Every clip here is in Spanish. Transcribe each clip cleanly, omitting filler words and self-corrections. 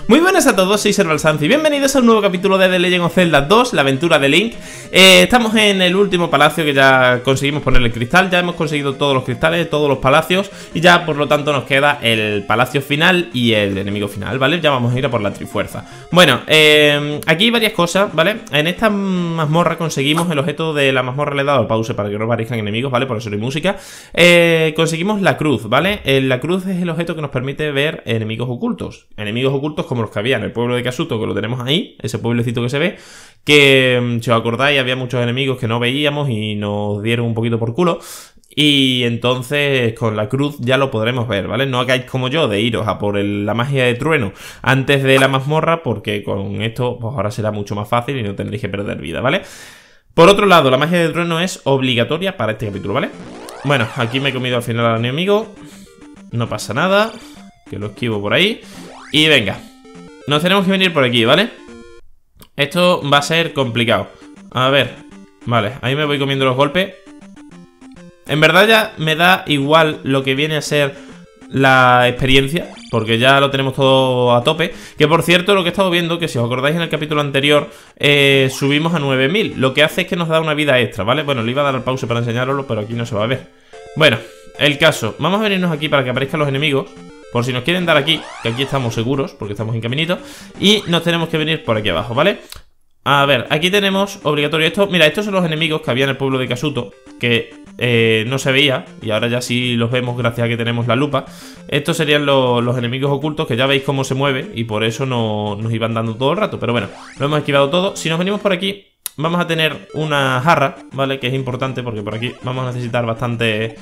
Muy buenas a todos, soy Servalsanz y bienvenidos a un nuevo capítulo de The Legend of Zelda 2, la aventura de Link. Estamos en el último palacio que ya conseguimos poner el cristal. Ya hemos conseguido todos los cristales, todos los palacios. Y ya por lo tanto nos queda el palacio final y el enemigo final, ¿vale? Ya vamos a ir a por la trifuerza. Bueno, aquí hay varias cosas, ¿vale? En esta mazmorra conseguimos el objeto de la mazmorra. Le he dado al pause para que no aparezcan enemigos, ¿vale? Por eso no hay música. Conseguimos la cruz, ¿vale? La cruz es el objeto que nos permite ver enemigos ocultos. Enemigos ocultos como los que había en el pueblo de Kasuto, que lo tenemos ahí, ese pueblecito que se ve, que si os acordáis había muchos enemigos que no veíamos y nos dieron un poquito por culo. Y entonces con la cruz ya lo podremos ver, ¿vale? No hagáis como yo de iros a por la magia de trueno antes de la mazmorra, porque con esto pues ahora será mucho más fácil y no tendréis que perder vida, ¿vale? Por otro lado, la magia de trueno es obligatoria para este capítulo, ¿vale? Bueno, aquí me he comido al final al enemigo. No pasa nada, que lo esquivo por ahí. Y venga, nos tenemos que venir por aquí, ¿vale? Esto va a ser complicado. A ver, vale, ahí me voy comiendo los golpes. En verdad ya me da igual lo que viene a ser la experiencia, porque ya lo tenemos todo a tope. Que por cierto, lo que he estado viendo, que si os acordáis en el capítulo anterior, subimos a 9000. Lo que hace es que nos da una vida extra, ¿vale? Bueno, le iba a dar al pause para enseñaroslo, pero aquí no se va a ver. Bueno, el caso, vamos a venirnos aquí para que aparezcan los enemigos, por si nos quieren dar aquí, que aquí estamos seguros, porque estamos en caminito. Y nos tenemos que venir por aquí abajo, ¿vale? A ver, aquí tenemos obligatorio esto. Mira, estos son los enemigos que había en el pueblo de Kasuto, que no se veía, y ahora ya sí los vemos gracias a que tenemos la lupa. Estos serían los enemigos ocultos, que ya veis cómo se mueve, y por eso nos iban dando todo el rato. Pero bueno, lo hemos esquivado todo. Si nos venimos por aquí, vamos a tener una jarra, ¿vale? Que es importante, porque por aquí vamos a necesitar bastante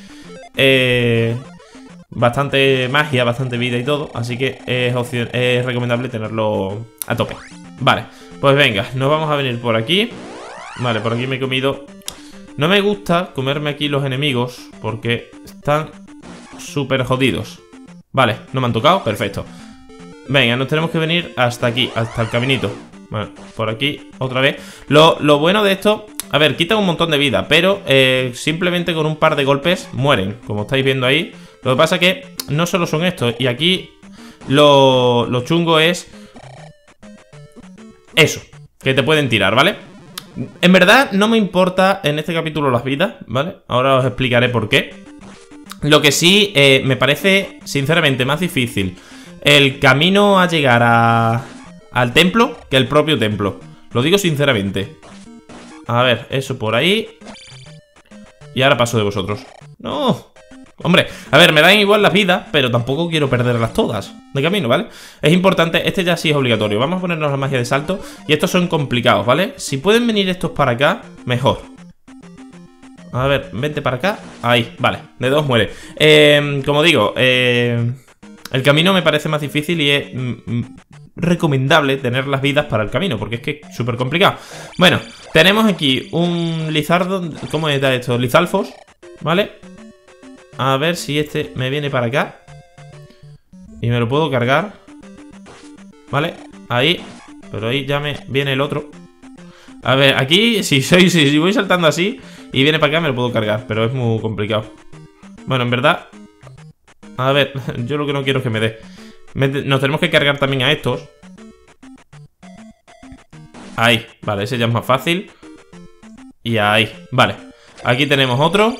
magia, bastante vida y todo. Así que es recomendable tenerlo a tope. Vale, pues venga, nos vamos a venir por aquí. Vale, por aquí me he comido. No me gusta comerme aquí los enemigos, porque están súper jodidos. Vale, no me han tocado, perfecto. Venga, nos tenemos que venir hasta aquí, hasta el caminito. Bueno, por aquí otra vez. Lo bueno de esto, a ver, quitan un montón de vida, pero simplemente con un par de golpes mueren, como estáis viendo ahí. Lo que pasa es que no solo son estos. Y aquí lo chungo es eso, que te pueden tirar, ¿vale? En verdad no me importa en este capítulo las vidas, ¿vale? Ahora os explicaré por qué. Lo que sí me parece sinceramente más difícil el camino a llegar al templo que el propio templo. Lo digo sinceramente. A ver, eso por ahí. Y ahora paso de vosotros. ¡No! Hombre, a ver, me dan igual las vidas, pero tampoco quiero perderlas todas de camino, ¿vale? Es importante, este ya sí es obligatorio. Vamos a ponernos la magia de salto. Y estos son complicados, ¿vale? Si pueden venir estos para acá, mejor. A ver, vente para acá. Ahí, vale, de dos muere. Como digo, el camino me parece más difícil y es recomendable tener las vidas para el camino, porque es que es súper complicado. Bueno, tenemos aquí un lizardo. ¿Cómo está esto? Lizalfos, ¿vale? A ver si este me viene para acá y me lo puedo cargar. Vale, ahí. Pero ahí ya me viene el otro. A ver, aquí si voy saltando así y viene para acá me lo puedo cargar, pero es muy complicado. Bueno, en verdad, a ver, yo lo que no quiero es que me dé. Nos tenemos que cargar también a estos. Ahí, vale, ese ya es más fácil. Y ahí, vale. Aquí tenemos otro.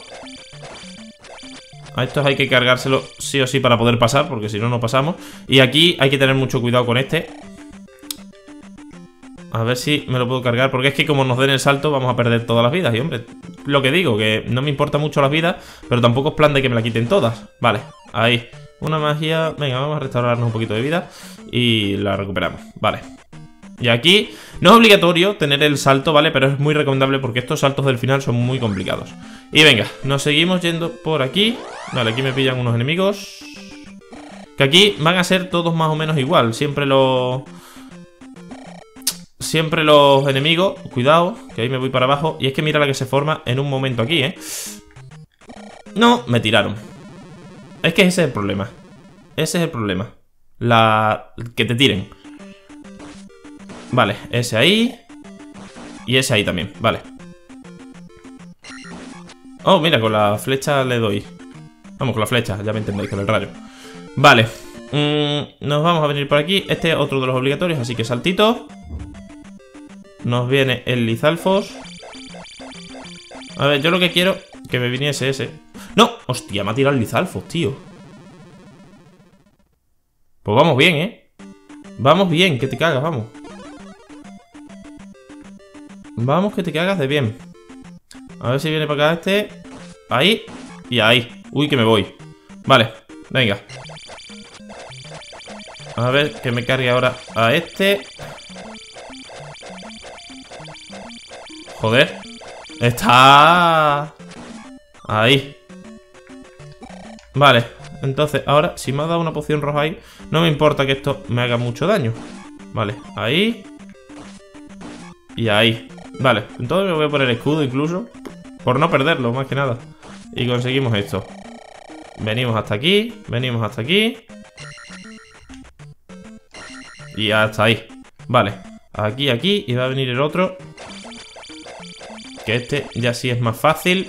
A estos hay que cargárselo sí o sí para poder pasar, porque si no, no pasamos. Y aquí hay que tener mucho cuidado con este. A ver si me lo puedo cargar, porque es que como nos den el salto vamos a perder todas las vidas. Y hombre, lo que digo, que no me importa mucho las vidas, pero tampoco es plan de que me la quiten todas. Vale, ahí. Una magia. Venga, vamos a restaurarnos un poquito de vida y la recuperamos. Vale. Y aquí no es obligatorio tener el salto, ¿vale? Pero es muy recomendable porque estos saltos del final son muy complicados. Y venga, nos seguimos yendo por aquí. Vale, aquí me pillan unos enemigos que aquí van a ser todos más o menos igual. Siempre los enemigos. Cuidado, que ahí me voy para abajo. Y es que mira la que se forma en un momento aquí, ¿eh? No, me tiraron. Es que ese es el problema. Ese es el problema. Que te tiren. Vale, ese ahí. Y ese ahí también, vale. Oh, mira, con la flecha le doy. Vamos, con la flecha, ya me entendéis, con el rayo. Vale, Nos vamos a venir por aquí. Este es otro de los obligatorios, así que saltito. Nos viene el Lizalfos. A ver, yo lo que quiero que me viniese ese. ¡No! Hostia, me ha tirado el Lizalfos, tío. Pues vamos bien, ¿eh? Vamos bien, que te cagas, vamos. Vamos que te cagas de bien. A ver si viene para acá este. Ahí y ahí. Uy, que me voy. Vale, venga. A ver, que me cargue ahora a este. Joder. Está... ahí. Vale, entonces ahora si me ha dado una poción roja ahí, no me importa que esto me haga mucho daño. Vale, ahí. Y ahí. Vale, entonces me voy a poner escudo incluso, por no perderlo, más que nada. Y conseguimos esto. Venimos hasta aquí, venimos hasta aquí. Y hasta ahí. Vale, aquí, aquí. Y va a venir el otro, que este ya sí es más fácil,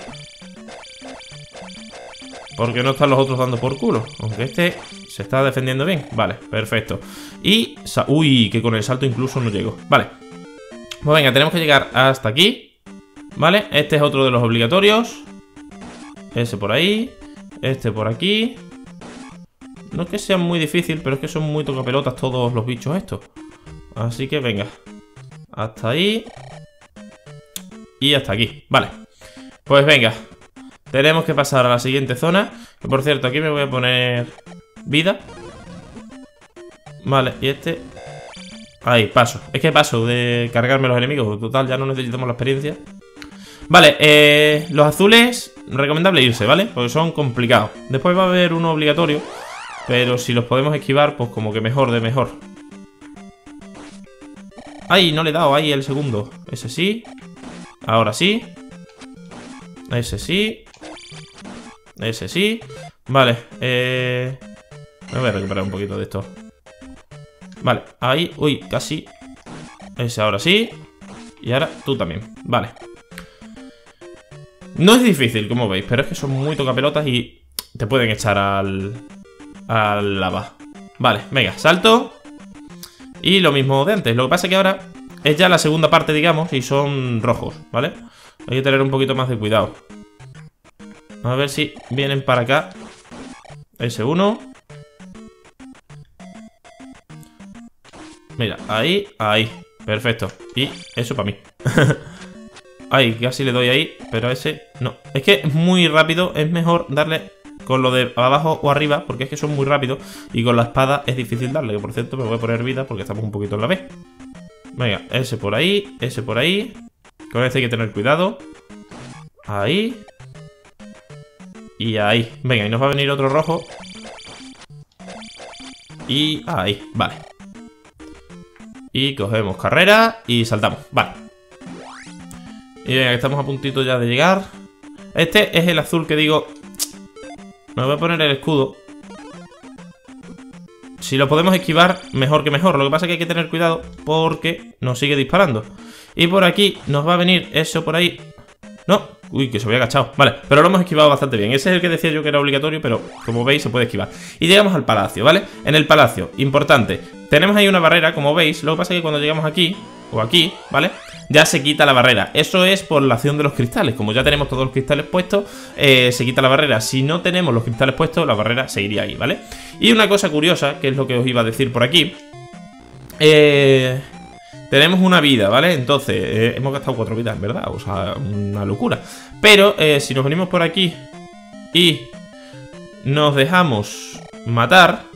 porque no están los otros dando por culo. Aunque este se está defendiendo bien. Vale, perfecto. Y... uy, que con el salto incluso no llego. Vale. Pues venga, tenemos que llegar hasta aquí. Vale, este es otro de los obligatorios. Ese por ahí. Este por aquí. No es que sea muy difícil, pero es que son muy tocapelotas todos los bichos estos. Así que venga. Hasta ahí. Y hasta aquí. Vale. Pues venga. Tenemos que pasar a la siguiente zona. Que por cierto, aquí me voy a poner vida. Vale, y este... ahí, paso. Es que paso de cargarme los enemigos. Total, ya no necesitamos la experiencia. Vale, los azules, recomendable irse, ¿vale? Porque son complicados. Después va a haber uno obligatorio, pero si los podemos esquivar, pues como que mejor de mejor. ¡Ay! No le he dado ahí el segundo. Ese sí. Ahora sí. Ese sí. Ese sí. Vale, me voy a recuperar un poquito de esto. Vale, ahí. Uy, casi. Ese ahora sí. Y ahora tú también. Vale. No es difícil, como veis, pero es que son muy tocapelotas y te pueden echar al lava. Vale, venga, salto. Y lo mismo de antes. Lo que pasa es que ahora es ya la segunda parte, digamos, y son rojos, ¿vale? Hay que tener un poquito más de cuidado. A ver si vienen para acá. Ese uno. Mira, ahí, ahí. Perfecto. Y eso para mí. Ay, casi le doy ahí, pero a ese no. Es que es muy rápido, es mejor darle con lo de abajo o arriba, porque es que son muy rápidos. Y con la espada es difícil darle, que por cierto me voy a poner vida porque estamos un poquito en la B. Venga, ese por ahí, ese por ahí. Con este hay que tener cuidado. Ahí. Y ahí. Venga, y nos va a venir otro rojo. Y ahí, vale. Y cogemos carrera y saltamos, vale. Y venga, que estamos a puntito ya de llegar. Este es el azul que digo. Me voy a poner el escudo. Si lo podemos esquivar, mejor que mejor. Lo que pasa es que hay que tener cuidado porque nos sigue disparando. Y por aquí nos va a venir eso por ahí. No, uy, que se había agachado. Vale, pero lo hemos esquivado bastante bien. Ese es el que decía yo que era obligatorio, pero como veis se puede esquivar. Y llegamos al palacio, ¿vale? En el palacio, importante, tenemos ahí una barrera, como veis. Lo que pasa es que cuando llegamos aquí, o aquí, ¿vale? Ya se quita la barrera. Eso es por la acción de los cristales. Como ya tenemos todos los cristales puestos, se quita la barrera. Si no tenemos los cristales puestos, la barrera seguiría ahí, ¿vale? Y una cosa curiosa, que es lo que os iba a decir por aquí. Tenemos una vida, ¿vale? Entonces, hemos gastado 4 vidas, ¿verdad? O sea, una locura. Pero, si nos venimos por aquí y nos dejamos matar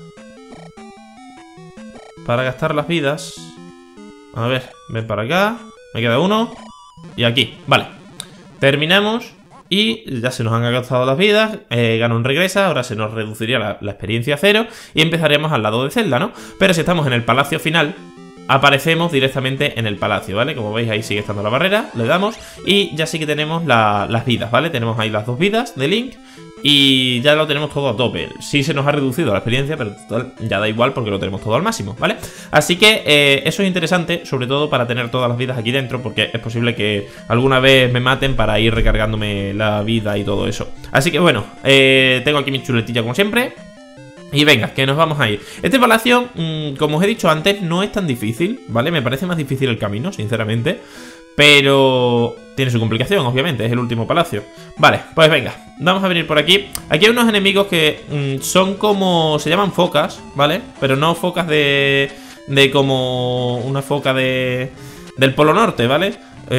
para gastar las vidas. A ver, ven para acá. Me queda uno. Y aquí, vale. Terminamos y ya se nos han gastado las vidas. Ganon regresa, ahora se nos reduciría la experiencia a 0 y empezaremos al lado de Zelda, ¿no? Pero si estamos en el palacio final, aparecemos directamente en el palacio, ¿vale? Como veis ahí sigue estando la barrera, le damos y ya sí que tenemos las vidas, ¿vale? Tenemos ahí las 2 vidas de Link y ya lo tenemos todo a tope. Sí se nos ha reducido la experiencia, pero total, ya da igual porque lo tenemos todo al máximo, ¿vale? Así que eso es interesante, sobre todo para tener todas las vidas aquí dentro, porque es posible que alguna vez me maten para ir recargándome la vida y todo eso. Así que bueno, tengo aquí mi chuletilla como siempre. Y venga, que nos vamos a ir. Este palacio, como os he dicho antes, no es tan difícil, ¿vale? Me parece más difícil el camino, sinceramente. Pero tiene su complicación, obviamente, es el último palacio. Vale, pues venga, vamos a venir por aquí. Aquí hay unos enemigos que son como... se llaman focas, ¿vale? Pero no focas de como una foca del Polo Norte, ¿vale?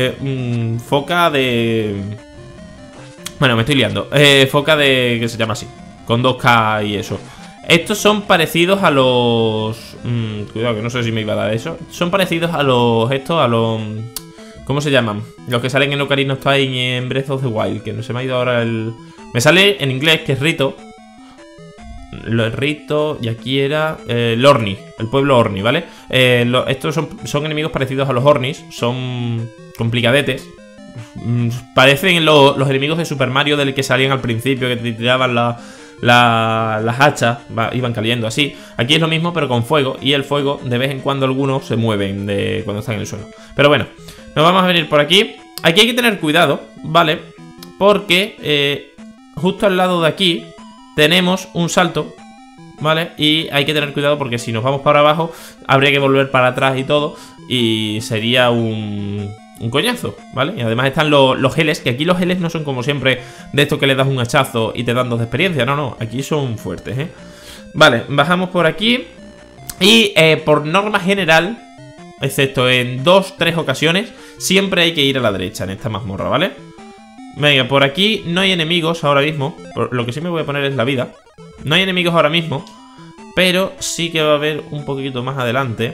Foca de... Bueno, me estoy liando. Foca de... que se llama así, con 2K y eso. Estos son parecidos a los... cuidado, que no sé si me iba a dar eso. Son parecidos a los... estos, a los... ¿cómo se llaman? Los que salen en Ocarina of Time y en Breath of the Wild. Que no se me ha ido ahora el... me sale en inglés, que es Rito. Lo Rito, y aquí era... Lorni, el pueblo Orni, ¿vale? Estos son enemigos parecidos a los Ornis. Son complicadetes. Parecen los enemigos de Super Mario del que salían al principio, que te tiraban las hachas, iban cayendo así. Aquí es lo mismo pero con fuego. Y el fuego de vez en cuando algunos se mueven cuando están en el suelo. Pero bueno, nos vamos a venir por aquí. Aquí hay que tener cuidado, ¿vale? Porque justo al lado de aquí tenemos un salto, ¿vale? Y hay que tener cuidado porque si nos vamos para abajo habría que volver para atrás y todo. Y sería un coñazo, ¿vale? Y además están los geles, que aquí los geles no son como siempre de esto que le das un hachazo y te dan 2 de experiencia. No, no, aquí son fuertes, ¿eh? Vale, bajamos por aquí. Y por norma general, excepto en 2-3 ocasiones, siempre hay que ir a la derecha en esta mazmorra, ¿vale? Venga, por aquí no hay enemigos ahora mismo. Lo que sí me voy a poner es la vida. No hay enemigos ahora mismo, pero sí que va a haber un poquito más adelante.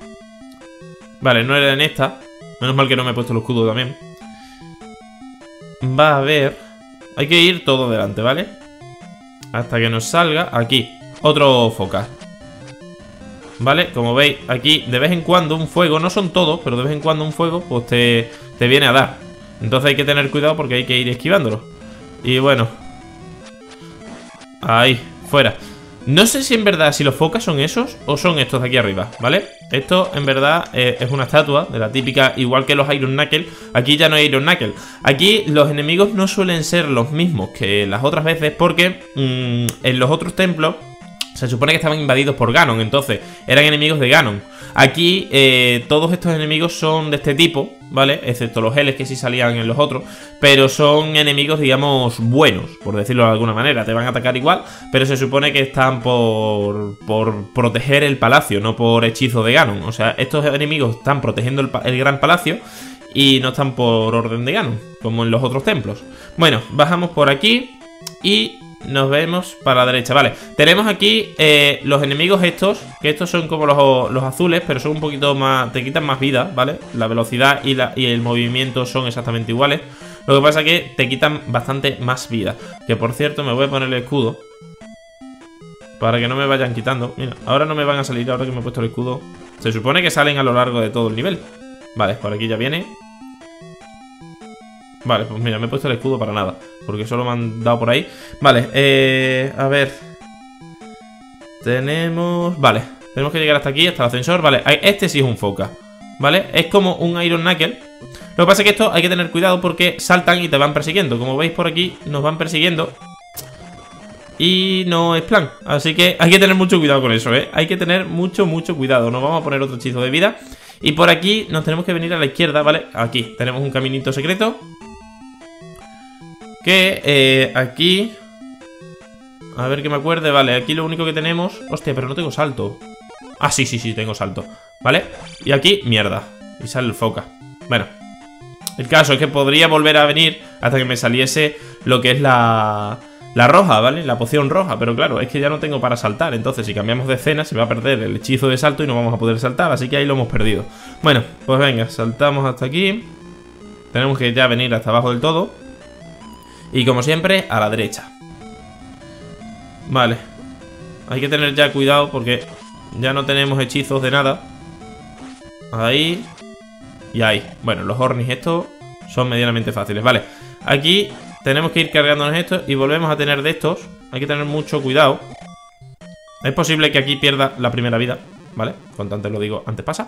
Vale, no era en esta. Menos mal que no me he puesto el escudo también. Va a haber... hay que ir todo delante, ¿vale? Hasta que nos salga aquí otro foca. ¿Vale? Como veis, aquí de vez en cuando un fuego, no son todos, pero de vez en cuando un fuego pues te viene a dar. Entonces hay que tener cuidado porque hay que ir esquivándolo. Y bueno, ahí, fuera. No sé si en verdad si los focas son esos o son estos de aquí arriba, ¿vale? Esto en verdad es una estatua de la típica, igual que los Iron Knuckle. Aquí ya no hay Iron Knuckle. Aquí los enemigos no suelen ser los mismos que las otras veces porque en los otros templos se supone que estaban invadidos por Ganon, entonces eran enemigos de Ganon. Aquí todos estos enemigos son de este tipo, ¿vale? Excepto los geles que sí salían en los otros, pero son enemigos, digamos, buenos, por decirlo de alguna manera. Te van a atacar igual, pero se supone que están por proteger el palacio, no por hechizo de Ganon. O sea, estos enemigos están protegiendo el gran palacio y no están por orden de Ganon, como en los otros templos. Bueno, bajamos por aquí y nos vemos para la derecha, vale. Tenemos aquí los enemigos estos, que estos son como los azules, pero son un poquito más, te quitan más vida, ¿vale? La velocidad y el movimiento son exactamente iguales. Lo que pasa es que te quitan bastante más vida. Que por cierto, me voy a poner el escudo para que no me vayan quitando. Mira, ahora no me van a salir, ahora que me he puesto el escudo. Se supone que salen a lo largo de todo el nivel. Vale, por aquí ya viene. Vale, pues mira, me he puesto el escudo para nada, porque solo me han dado por ahí. Vale, a ver. Vale, tenemos que llegar hasta aquí, hasta el ascensor. Vale, este sí es un foca, ¿vale? Es como un Iron Knuckle. Lo que pasa es que esto hay que tener cuidado porque saltan y te van persiguiendo. Como veis por aquí, nos van persiguiendo y no es plan. Así que hay que tener mucho cuidado con eso, ¿eh? Hay que tener mucho cuidado. Nos vamos a poner otro hechizo de vida. Y por aquí nos tenemos que venir a la izquierda, ¿vale? Aquí tenemos un caminito secreto que aquí... a ver que me acuerde, vale, aquí lo único que tenemos... hostia, pero no tengo salto. Ah, sí, tengo salto, ¿vale? Y aquí, mierda, y sale el foca. Bueno, el caso es que podría volver a venir hasta que me saliese lo que es la roja, ¿vale? La poción roja, pero claro, es que ya no tengo para saltar. Entonces si cambiamos de escena se va a perder el hechizo de salto y no vamos a poder saltar, así que ahí lo hemos perdido. Bueno, pues venga, saltamos hasta aquí. Tenemos que ya venir hasta abajo del todo. Y como siempre, a la derecha. Vale. Hay que tener ya cuidado porque ya no tenemos hechizos de nada. Ahí. Y ahí. Bueno, los Ornis estos son medianamente fáciles. Vale. Aquí tenemos que ir cargándonos estos y volvemos a tener de estos. Hay que tener mucho cuidado. Es posible que aquí pierda la primera vida, ¿vale? Cuanto antes lo digo, antes pasa.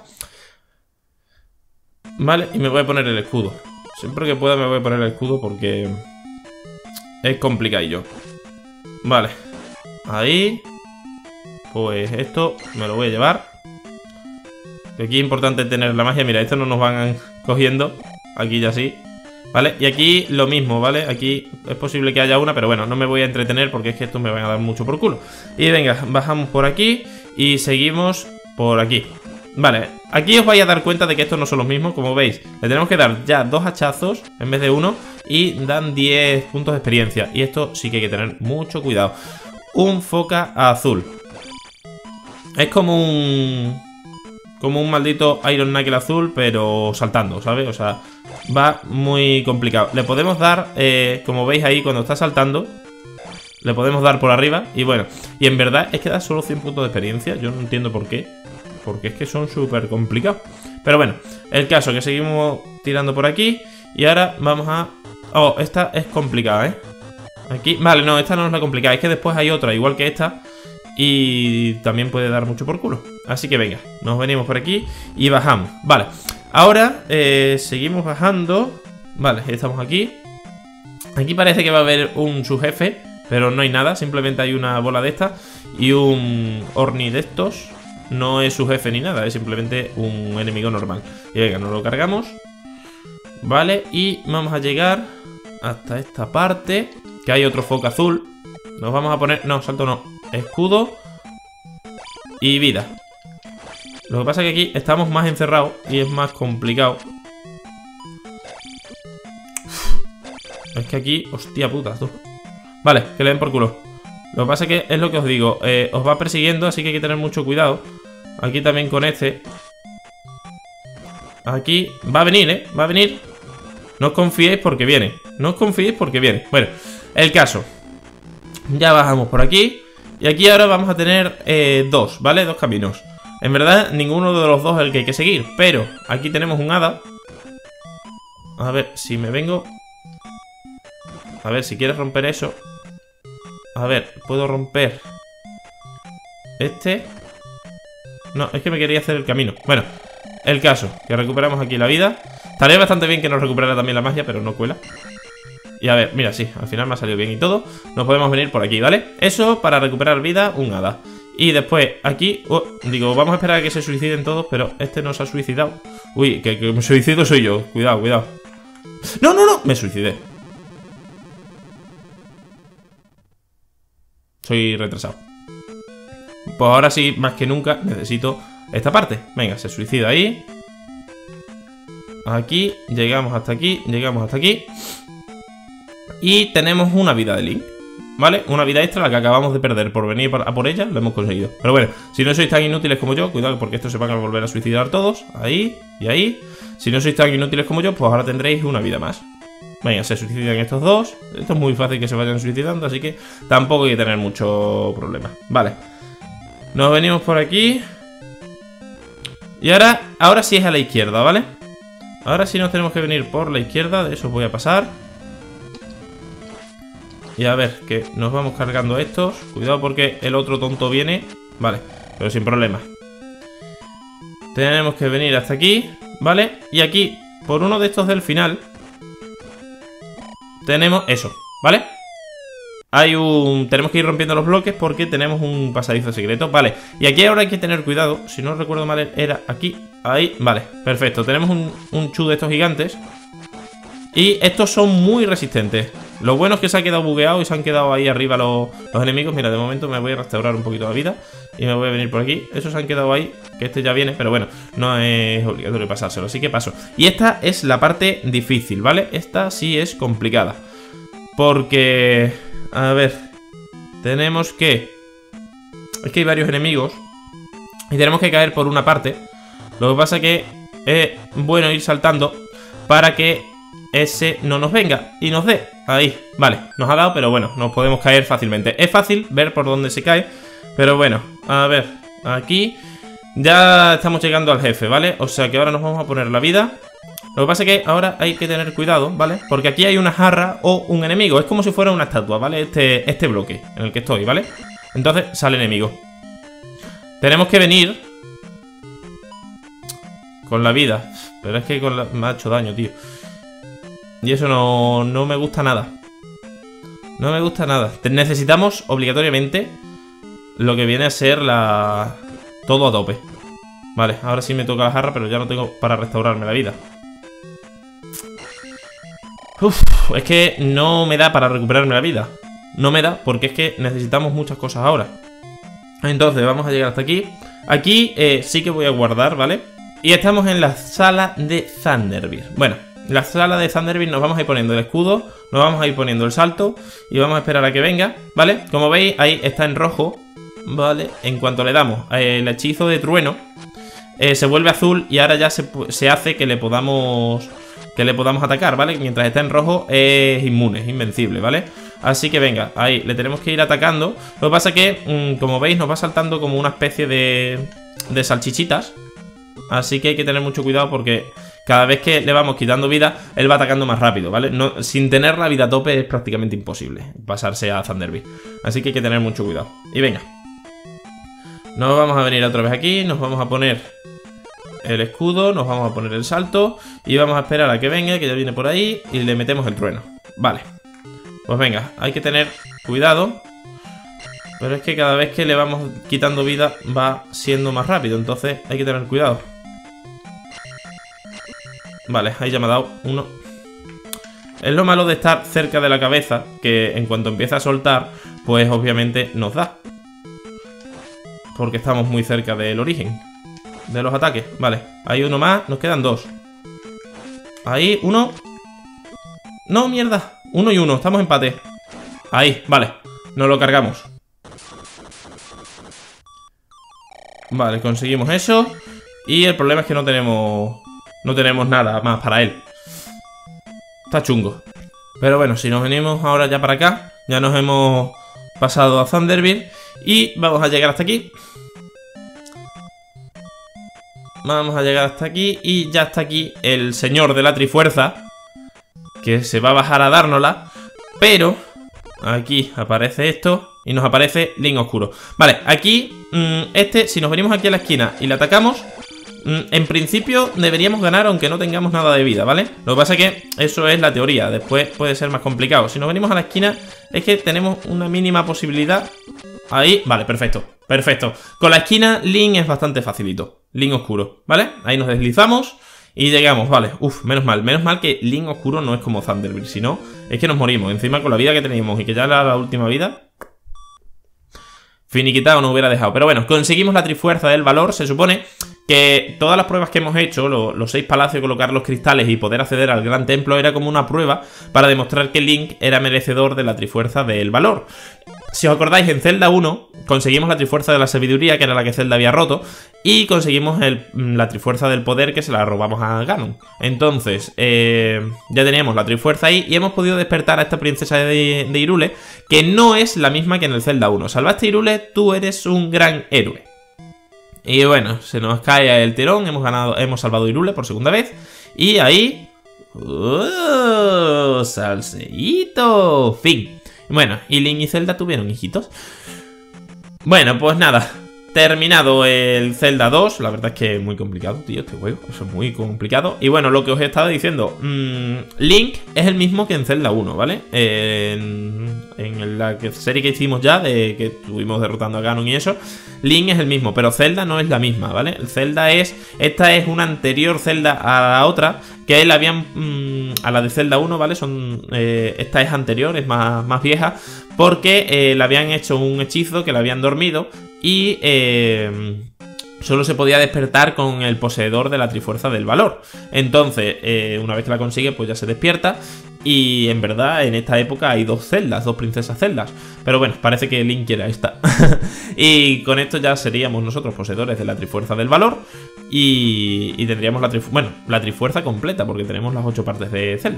Vale, y me voy a poner el escudo. Siempre que pueda me voy a poner el escudo porque es complicadillo. Vale. Ahí. pues esto me lo voy a llevar. Aquí es importante tener la magia. Mira, esto no nos van cogiendo. Aquí ya sí. ¿Vale? Y aquí lo mismo, ¿vale? Aquí es posible que haya una, pero bueno, no me voy a entretener porque es que estos me van a dar mucho por culo. Y venga, bajamos por aquí y seguimos por aquí. Vale, aquí os vais a dar cuenta de que estos no son los mismos. Como veis, le tenemos que dar ya 2 hachazos en vez de 1 y dan 10 puntos de experiencia. Y esto sí que hay que tener mucho cuidado. Un foca azul. Es como un maldito Iron Knuckle azul, pero saltando, ¿sabes? O sea, va muy complicado. Le podemos dar, como veis ahí, cuando está saltando, le podemos dar por arriba. Y bueno, y en verdad es que da solo 100 puntos de experiencia. Yo no entiendo por qué. Porque es que son súper complicados. Pero bueno, el caso que seguimos tirando por aquí. Y ahora vamos a... Oh, esta es complicada, ¿eh? Aquí, vale, no, esta no es la complicada. Es que después hay otra, igual que esta, y también puede dar mucho por culo. Así que venga, nos venimos por aquí y bajamos. Vale, ahora seguimos bajando. Vale, estamos aquí. Aquí parece que va a haber un subjefe, pero no hay nada. Simplemente hay una bola de esta y un Orni de estos. No es su jefe ni nada, es simplemente un enemigo normal. Y venga, nos lo cargamos. Vale, y vamos a llegar hasta esta parte, que hay otro foco azul. Nos vamos a poner... No, salto no. Escudo y vida. Lo que pasa es que aquí estamos más encerrados y es más complicado. Es que aquí... Hostia puta, tú. Vale, que le den por culo. Lo que pasa es que es lo que os digo, os va persiguiendo, así que hay que tener mucho cuidado. Aquí también con este. Aquí va a venir, ¿eh? Va a venir. No os confiéis porque viene. No os confiéis porque viene. Bueno, el caso. Ya bajamos por aquí. Y aquí ahora vamos a tener dos, ¿vale? Dos caminos. En verdad, ninguno de los dos es el que hay que seguir. Pero aquí tenemos un hada. A ver, si me vengo... A ver, si quieres romper eso... A ver, puedo romper este. No, es que me quería hacer el camino. Bueno, el caso, que recuperamos aquí la vida. Estaría bastante bien que nos recuperara también la magia, pero no cuela. Y a ver, mira, sí, al final me ha salido bien y todo. Nos podemos venir por aquí, ¿vale? Eso para recuperar vida, un hada. Y después aquí, digo, vamos a esperar a que se suiciden todos, pero este no se ha suicidado. Uy, que me suicido soy yo. Cuidado, cuidado. No, no, no, me suicidé. Soy retrasado. Pues ahora sí, más que nunca, necesito esta parte. Venga, se suicida ahí. Aquí, llegamos hasta aquí, llegamos hasta aquí. Y tenemos una vida de Link, ¿vale? Una vida extra, la que acabamos de perder por venir a por ella, lo hemos conseguido. Pero bueno, si no sois tan inútiles como yo, cuidado porque estos se van a volver a suicidar todos. Ahí y ahí. Si no sois tan inútiles como yo, pues ahora tendréis una vida más. Venga, se suicidan estos dos. Esto es muy fácil que se vayan suicidando, así que tampoco hay que tener mucho problema. Vale. Nos venimos por aquí. Y ahora sí es a la izquierda, ¿vale? Ahora sí nos tenemos que venir por la izquierda. De eso os voy a pasar. Y a ver, que nos vamos cargando estos. Cuidado porque el otro tonto viene. Vale, pero sin problema. Tenemos que venir hasta aquí, ¿vale? Y aquí, por uno de estos del final, tenemos eso, ¿vale? Tenemos que ir rompiendo los bloques porque tenemos un pasadizo secreto, vale. Y aquí ahora hay que tener cuidado. Si no recuerdo mal, era aquí, ahí, vale, perfecto. Tenemos un chu de estos gigantes. Y estos son muy resistentes. Lo bueno es que se ha quedado bugueado y se han quedado ahí arriba los enemigos. Mira, de momento me voy a restaurar un poquito la vida y me voy a venir por aquí. Esos se han quedado ahí, que este ya viene, pero bueno, no es obligatorio pasárselo, así que paso. Y esta es la parte difícil, ¿vale? Esta sí es complicada. Porque... A ver... Tenemos que... Es que hay varios enemigos y tenemos que caer por una parte. Lo que pasa que es bueno ir saltando para que ese no nos venga y nos dé. Ahí, vale, nos ha dado, pero bueno, nos podemos caer fácilmente. Es fácil ver por dónde se cae, pero bueno, a ver, aquí ya estamos llegando al jefe, ¿vale? O sea que ahora nos vamos a poner la vida. Lo que pasa es que ahora hay que tener cuidado, ¿vale? Porque aquí hay una jarra o un enemigo. Es como si fuera una estatua, ¿vale? Este bloque en el que estoy, ¿vale? Entonces sale enemigo. Tenemos que venir con la vida. Pero es que me ha hecho daño, tío. Y eso no me gusta nada. No me gusta nada. Necesitamos obligatoriamente lo que viene a ser todo a tope. Vale, ahora sí me toca la jarra, pero ya no tengo para restaurarme la vida. Uf, es que no me da para recuperarme la vida. No me da, porque es que necesitamos muchas cosas ahora. Entonces, vamos a llegar hasta aquí. Aquí sí que voy a guardar, ¿vale? Y estamos en la sala de Thunderbird. Bueno, en la sala de Thunderbird nos vamos a ir poniendo el escudo, nos vamos a ir poniendo el salto y vamos a esperar a que venga, ¿vale? Como veis, ahí está en rojo, ¿vale? En cuanto le damos el hechizo de trueno, se vuelve azul y ahora ya se hace que le podamos atacar, ¿vale? Mientras está en rojo es inmune, es invencible, ¿vale? Así que venga, ahí le tenemos que ir atacando. Lo que pasa es que, como veis, nos va saltando como una especie de salchichitas. Así que hay que tener mucho cuidado porque cada vez que le vamos quitando vida, él va atacando más rápido, ¿vale? No, sin tener la vida a tope es prácticamente imposible pasarse a Thunderbird. Así que hay que tener mucho cuidado. Y venga, nos vamos a venir otra vez aquí, nos vamos a poner el escudo, nos vamos a poner el salto y vamos a esperar a que venga, que ya viene por ahí, y le metemos el trueno. Vale, pues venga, hay que tener cuidado, pero es que cada vez que le vamos quitando vida va siendo más rápido, entonces hay que tener cuidado. Vale, ahí ya me ha dado uno. Es lo malo de estar cerca de la cabeza, que en cuanto empieza a soltar, pues obviamente nos da, porque estamos muy cerca del origen de los ataques. Vale, hay uno más, nos quedan dos. Ahí, uno. No, mierda, 1 y 1, estamos empate. Ahí, vale, nos lo cargamos. Vale, conseguimos eso. Y el problema es que no tenemos nada más para él. Está chungo. Pero bueno, si nos venimos ahora ya para acá, ya nos hemos pasado a Thunderbird y vamos a llegar hasta aquí. Vamos a llegar hasta aquí y ya está aquí el señor de la Trifuerza, que se va a bajar a dárnosla. Pero aquí aparece esto y nos aparece Link Oscuro. Vale, aquí, si nos venimos aquí a la esquina y le atacamos, en principio deberíamos ganar aunque no tengamos nada de vida, ¿vale? Lo que pasa es que eso es la teoría, después puede ser más complicado. Si nos venimos a la esquina es que tenemos una mínima posibilidad. Ahí, vale, perfecto, perfecto. Con la esquina Link es bastante facilito, Link Oscuro, ¿vale? Ahí nos deslizamos y llegamos, vale. Uf, menos mal que Link Oscuro no es como Thunderbird, si no, es que nos morimos. Encima con la vida que teníamos y que ya era la última vida, finiquitado nos hubiera dejado. Pero bueno, conseguimos la Trifuerza del Valor. Se supone que todas las pruebas que hemos hecho, los 6 palacios, colocar los cristales y poder acceder al gran templo, era como una prueba para demostrar que Link era merecedor de la Trifuerza del Valor. Si os acordáis, en Zelda 1 conseguimos la Trifuerza de la Sabiduría, que era la que Zelda había roto, y conseguimos la Trifuerza del Poder, que se la robamos a Ganon. Entonces, ya teníamos la Trifuerza ahí y hemos podido despertar a esta princesa de Hyrule, que no es la misma que en el Zelda 1. Salvaste Hyrule, tú eres un gran héroe. Y bueno, se nos cae el tirón, hemos salvado Hyrule por segunda vez. Y ahí... ¡salseíto! Fin. Bueno, y Link y Zelda tuvieron hijitos. Bueno, pues nada, terminado el Zelda 2. La verdad es que es muy complicado, tío, este juego. Eso es muy complicado. Y bueno, lo que os he estado diciendo, Link es el mismo que en Zelda 1, ¿vale? En la serie que hicimos ya, de que estuvimos derrotando a Ganon y eso, Link es el mismo, pero Zelda no es la misma, ¿vale? Esta es una anterior Zelda a la otra, que él habían... a la de Zelda 1, ¿vale? Esta es anterior, es más vieja, porque le habían hecho un hechizo que le habían dormido y solo se podía despertar con el poseedor de la Trifuerza del Valor. Entonces, una vez que la consigue, pues ya se despierta. Y en verdad, en esta época hay dos princesas Zeldas. Pero bueno, parece que Link quiere esta. Y con esto ya seríamos nosotros poseedores de la Trifuerza del Valor. Y tendríamos la Trifuerza completa, porque tenemos las 8 partes de Zelda.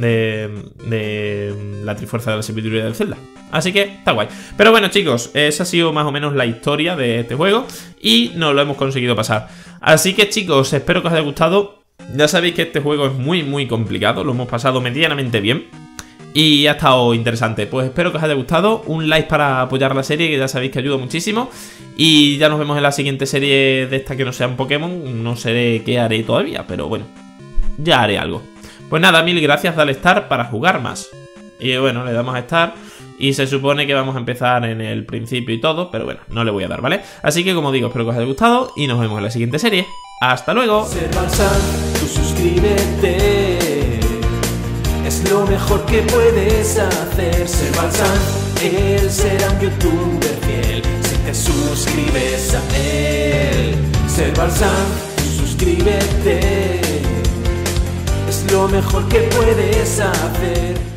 De la Trifuerza de la Sabiduría del Zelda. Así que está guay. Pero bueno, chicos, esa ha sido más o menos la historia de este juego. Y nos lo hemos conseguido pasar. Así que, chicos, espero que os haya gustado. Ya sabéis que este juego es muy complicado. Lo hemos pasado medianamente bien y ha estado interesante. Pues espero que os haya gustado. Un like para apoyar la serie, que ya sabéis que ayuda muchísimo. Y ya nos vemos en la siguiente serie de esta que no sea un Pokémon. No sé qué haré todavía, pero bueno, ya haré algo. Pues nada, mil gracias, dale Start para jugar más. Y bueno, le damos a Start y se supone que vamos a empezar en el principio y todo, pero bueno, no le voy a dar, ¿vale? Así que como digo, espero que os haya gustado y nos vemos en la siguiente serie. ¡Hasta luego! Servalsan, tú suscríbete, es lo mejor que puedes hacer. Servalsan, él será un youtuber fiel si te suscribes a él. Servalsan, tú suscríbete, es lo mejor que puedes hacer.